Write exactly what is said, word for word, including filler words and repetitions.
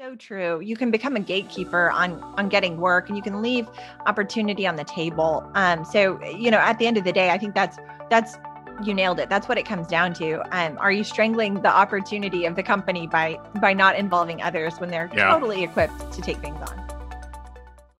So true. You can become a gatekeeper on on getting work, and you can leave opportunity on the table. Um, so you know, at the end of the day, I think that's that's you nailed it. That's what it comes down to. Um, are you strangling the opportunity of the company by by not involving others when they're Yeah. totally equipped to take things on?